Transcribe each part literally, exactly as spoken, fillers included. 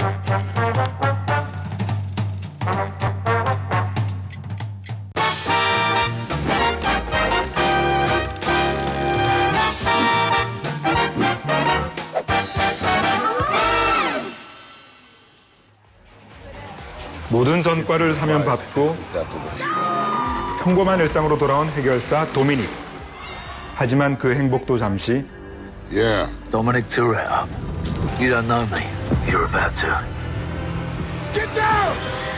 모든 전과를 사면 받고 평범한 일상으로 돌아온 해결사 도미닉. 하지만 그 행복도 잠시. Yeah. Dominic Toretto. You don't know me. You're about to. Get down!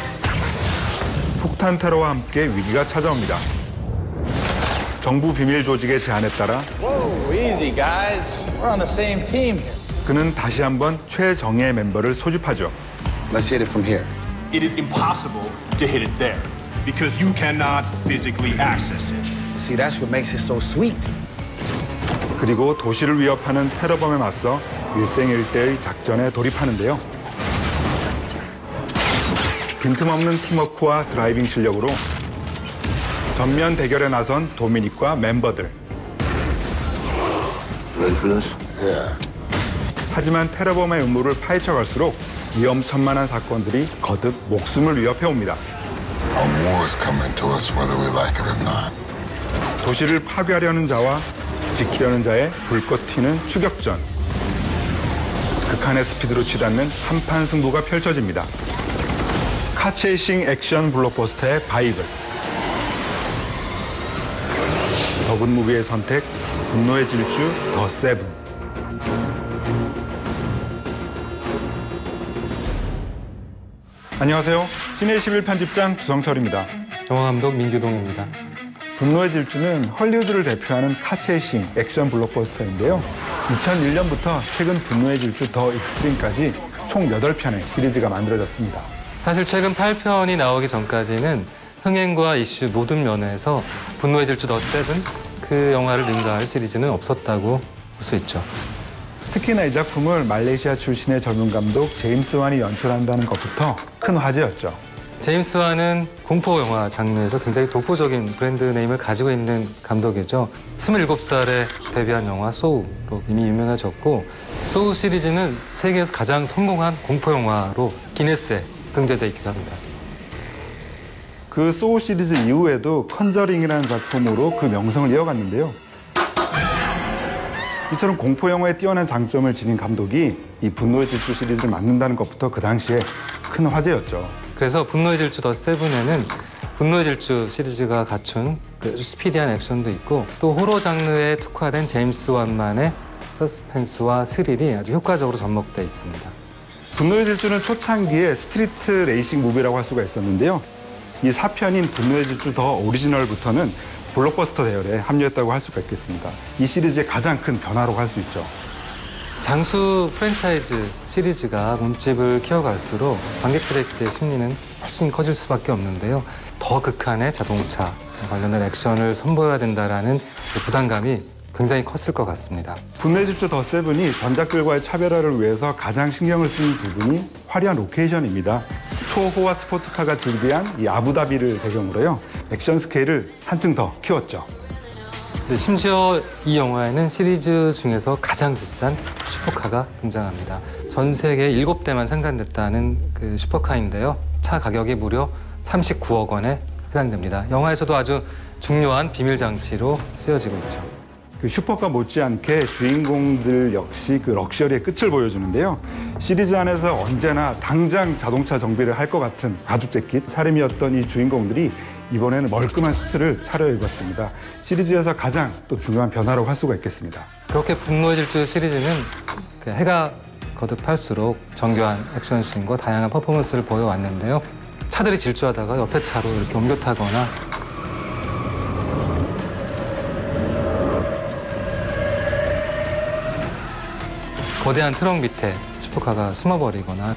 폭탄 테러와 함께 위기가 찾아옵니다. 정부 비밀 조직의 제안에 따라 Whoa, easy guys. We're on the same team here. 그는 다시 한번 최정예 멤버를 소집하죠. Let's hit it from here. It is impossible to hit it there because you cannot physically access it. See, that's what makes it so sweet. 그리고 도시를 위협하는 테러범에 맞서 일생일대의 작전에 돌입하는데요. 빈틈없는 팀워크와 드라이빙 실력으로 전면 대결에 나선 도미닉과 멤버들. Ready for this? Yeah. 하지만 테러범의 음모를 파헤쳐갈수록 위험천만한 사건들이 거듭 목숨을 위협해옵니다. A war is coming to us whether we like it or not. 도시를 파괴하려는 자와 지키려는 자의 불꽃 튀는 추격전. 극한의 스피드로 치닫는 한판 승부가 펼쳐집니다. 카체이싱 액션 블록버스터의 바이블. 더군 무비의 선택, 분노의 질주, 더 세븐. 안녕하세요. 시네 십일 편집장 주성철입니다. 영화감독 민규동입니다. 분노의 질주는 헐리우드를 대표하는 카체이싱 액션 블록버스터인데요. 이천일 년부터 최근 분노의 질주 더 익스트림까지 총 여덟 편의 시리즈가 만들어졌습니다. 사실 최근 팔 편이 나오기 전까지는 흥행과 이슈 모든 면에서 분노의 질주 더 세븐 그 영화를 능가할 시리즈는 없었다고 볼 수 있죠. 특히나 이 작품을 말레이시아 출신의 젊은 감독 제임스 완이 연출한다는 것부터 큰 화제였죠. 제임스 완은 공포 영화 장르에서 굉장히 독보적인 브랜드 네임을 가지고 있는 감독이죠. 스물일곱 살에 데뷔한 영화 소우로 이미 유명해졌고, 소우 시리즈는 세계에서 가장 성공한 공포 영화로 기네스에 등재되어 있기도 합니다. 그 소우 시리즈 이후에도 컨저링이라는 작품으로 그 명성을 이어갔는데요. 이처럼 공포 영화에 뛰어난 장점을 지닌 감독이 이 분노의 질주 시리즈를 만든다는 것부터 그 당시에 큰 화제였죠. 그래서 분노의 질주 더 세븐에는 분노의 질주 시리즈가 갖춘 그 스피디한 액션도 있고, 또 호러 장르에 특화된 제임스 완만의 서스펜스와 스릴이 아주 효과적으로 접목되어 있습니다. 분노의 질주는 초창기에 스트리트 레이싱 무비라고 할 수가 있었는데요. 이 사 편인 분노의 질주 더 오리지널부터는 블록버스터 대열에 합류했다고 할 수가 있겠습니다. 이 시리즈의 가장 큰 변화라고 할 수 있죠. 장수 프랜차이즈 시리즈가 몸집을 키워갈수록 관객들의 심리는 훨씬 커질 수밖에 없는데요. 더 극한의 자동차 관련된 액션을 선보여야 된다는 그 부담감이 굉장히 컸을 것 같습니다. 분노의 질주 더 세븐이 전작들과의 차별화를 위해서 가장 신경을 쓴 부분이 화려한 로케이션입니다. 초호화 스포츠카가 즐비한 이 아부다비를 배경으로요. 액션 스케일을 한층 더 키웠죠. 심지어 이 영화에는 시리즈 중에서 가장 비싼 슈퍼카가 등장합니다. 전 세계에 일곱 대만 생산됐다는 그 슈퍼카인데요. 차 가격이 무려 삼십구억 원에 해당됩니다. 영화에서도 아주 중요한 비밀 장치로 쓰여지고 있죠. 그 슈퍼카 못지않게 주인공들 역시 그 럭셔리의 끝을 보여주는데요. 시리즈 안에서 언제나 당장 자동차 정비를 할 것 같은 가죽 재킷 차림이었던 이 주인공들이 이번에는 멀끔한 수트를 차려입었습니다. 시리즈에서 가장 또 중요한 변화라고 할 수가 있겠습니다. 그렇게 분노의 질주 시리즈는 그 해가 거듭할수록 정교한 액션씬과 다양한 퍼포먼스를 보여왔는데요. 차들이 질주하다가 옆에 차로 이렇게 옮겨 타거나 거대한 트럭 밑에 슈퍼카가 숨어버리거나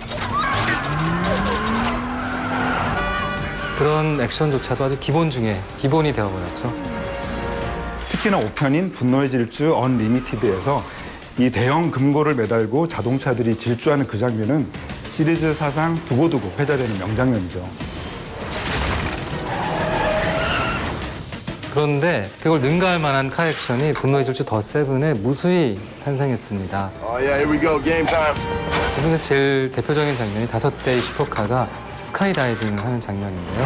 그런 액션조차도 아주 기본 중에 기본이 되어버렸죠. 특히나 오 편인 분노의 질주 언리미티드에서 이 대형 금고를 매달고 자동차들이 질주하는 그 장면은 시리즈 사상 두고두고 회자되는 명장면이죠. 그런데 그걸 능가할 만한 카 액션이 분노의 질주 더 세븐에 무수히 탄생했습니다. Oh, yeah, here we go. Game time. 그 중에서 제일 대표적인 장면이 다섯 대의 슈퍼카가 스카이다이빙을 하는 장면인데요.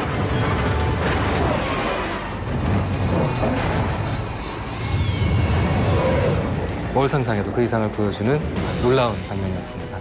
뭘 상상해도 그 이상을 보여주는 놀라운 장면이었습니다.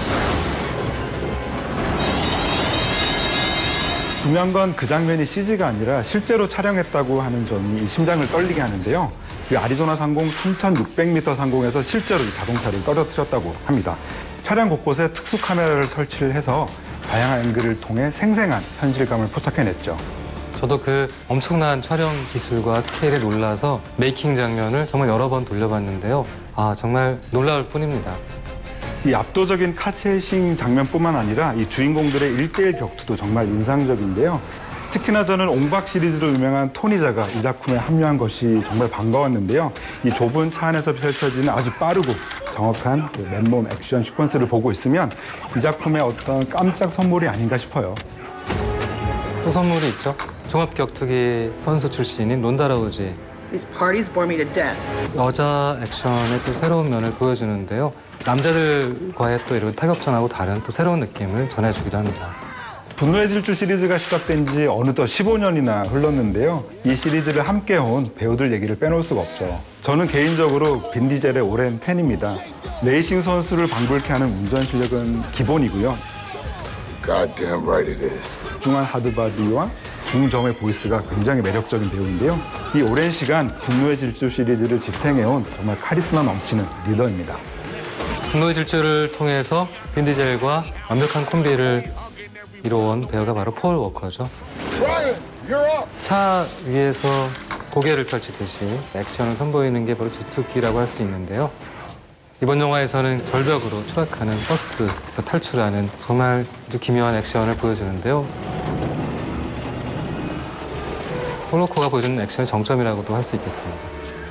중요한 건 그 장면이 씨지가 아니라 실제로 촬영했다고 하는 점이 이 심장을 떨리게 하는데요. 이 아리조나 상공 삼천육백 미터 상공에서 실제로 이 자동차를 떨어뜨렸다고 합니다. 차량 곳곳에 특수 카메라를 설치를 해서 다양한 앵글을 통해 생생한 현실감을 포착해냈죠. 저도 그 엄청난 촬영 기술과 스케일에 놀라서 메이킹 장면을 정말 여러 번 돌려봤는데요. 아, 정말 놀라울 뿐입니다. 이 압도적인 카체이싱 장면뿐만 아니라 이 주인공들의 일대일 격투도 정말 인상적인데요. 특히나 저는 옹박 시리즈로 유명한 토니자가 이 작품에 합류한 것이 정말 반가웠는데요. 이 좁은 차 안에서 펼쳐지는 아주 빠르고 정확한 그 맨몸 액션 시퀀스를 보고 있으면 이 작품의 어떤 깜짝 선물이 아닌가 싶어요. 또 선물이 있죠. 종합격투기 선수 출신인 론다 라우지. These parties bore me to death. 여자 액션의 또 새로운 면을 보여주는데요. 남자들과의 또 이런 타격전하고 다른 또 새로운 느낌을 전해주기도 합니다. 분노의 질주 시리즈가 시작된 지 어느덧 십오 년이나 흘렀는데요. 이 시리즈를 함께 온 배우들 얘기를 빼놓을 수가 없죠. 저는 개인적으로 빈 디젤의 오랜 팬입니다. 레이싱 선수를 방불케 하는 운전 실력은 기본이고요. Goddamn right it is. 중한 하드바디와 중점의 보이스가 굉장히 매력적인 배우인데요. 이 오랜 시간 분노의 질주 시리즈를 지탱해온 정말 카리스마 넘치는 리더입니다. 분노의 질주를 통해서 빈 디젤과 완벽한 콤비를 이뤄온 배우가 바로 폴 워커죠. 차 위에서 고개를 펼치듯이 액션을 선보이는 게 바로 주특기라고 할 수 있는데요. 이번 영화에서는 절벽으로 추락하는 버스에서 탈출하는 정말 아주 기묘한 액션을 보여주는데요. 폴 워커가 보여주는 액션의 정점이라고도 할 수 있겠습니다.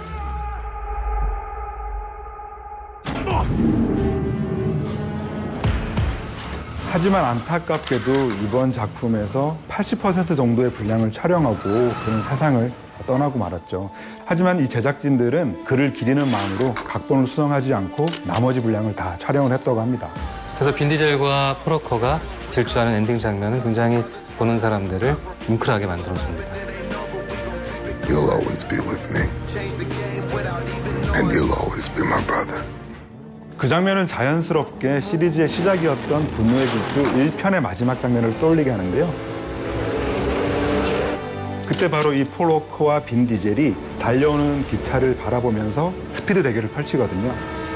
하지만 안타깝게도 이번 작품에서 팔십 퍼센트 정도의 분량을 촬영하고 그는 세상을 떠나고 말았죠. 하지만 이 제작진들은 그를 기리는 마음으로 각본을 수정하지 않고 나머지 분량을 다 촬영을 했다고 합니다. 그래서 빈 디젤과 폴 워커가 질주하는 엔딩 장면은 굉장히 보는 사람들을 뭉클하게 만들어줍니다. You'll always be with me. And you'll always be my brother. 그 장면은 자연스럽게 시리즈의 시작이었던 분노의 질주 일 편의 마지막 장면을 떠올리게 하는데요. 그때 바로 이 폴 워커와 빈 디젤이 달려오는 기차를 바라보면서 스피드 대결을 펼치거든요.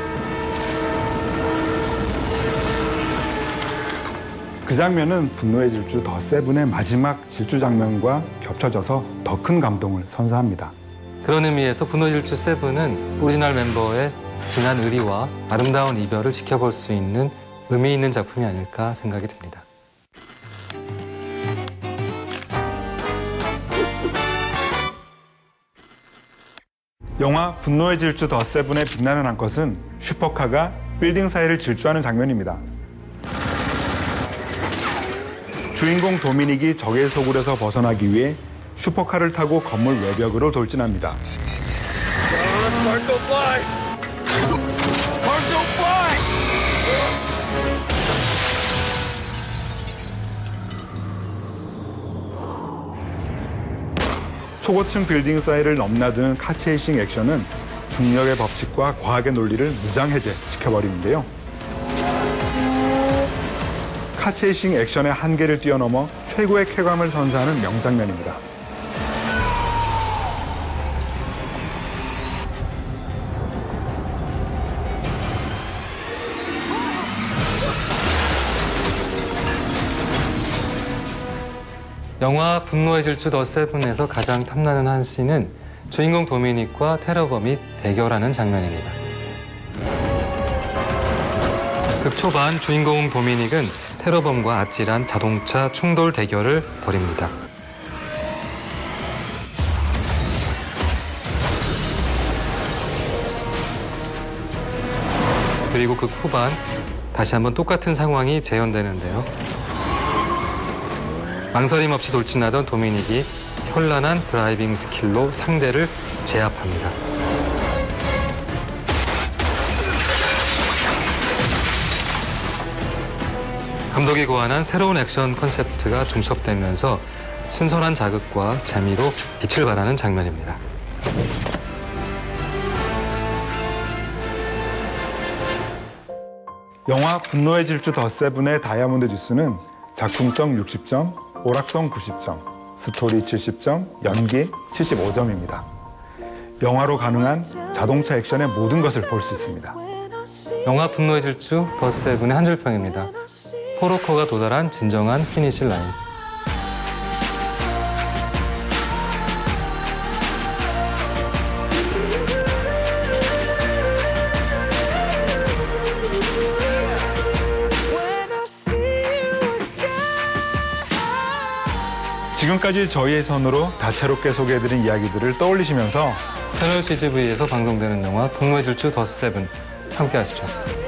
그 장면은 분노의 질주 더 세븐의 마지막 질주 장면과 겹쳐져서 더 큰 감동을 선사합니다. 그런 의미에서 분노의 질주 세븐은 오리지널 멤버의 진한 의리와 아름다운 이별을 지켜볼 수 있는 의미 있는 작품이 아닐까 생각이 듭니다. 영화 분노의 질주 더 세븐의 빛나는 한 것은 슈퍼카가 빌딩 사이를 질주하는 장면입니다. 주인공 도미닉이 적의 소굴에서 벗어나기 위해 슈퍼카를 타고 건물 외벽으로 돌진합니다. 초고층 빌딩 사이를 넘나드는 카체이싱 액션은 중력의 법칙과 과학의 논리를 무장해제 시켜버리는데요. 카체이싱 액션의 한계를 뛰어넘어 최고의 쾌감을 선사하는 명장면입니다. 영화 분노의 질주 더 세븐에서 가장 탐나는 한 씬은 주인공 도미닉과 테러범이 대결하는 장면입니다. 극 초반 주인공 도미닉은 테러범과 아찔한 자동차 충돌 대결을 벌입니다. 그리고 극 후반 다시 한번 똑같은 상황이 재현되는데요. 망설임 없이 돌진하던 도미닉이 현란한 드라이빙 스킬로 상대를 제압합니다. 감독이 고안한 새로운 액션 컨셉트가 중첩되면서 신선한 자극과 재미로 빛을 발하는 장면입니다. 영화 분노의 질주 더 세븐의 다이아몬드 지수는 작품성 육십 점, 오락성 구십 점, 스토리 칠십 점, 연기 칠십오 점입니다. 영화로 가능한 자동차 액션의 모든 것을 볼 수 있습니다. 영화 분노의 질주 더 세븐의 한 줄평입니다. 포로코가 도달한 진정한 피니시 라인. 지금까지 저희의 선으로 다채롭게 소개해드린 이야기들을 떠올리시면서 채널 씨지비에서 방송되는 영화 분노의 질주 더 세븐 함께 하시죠.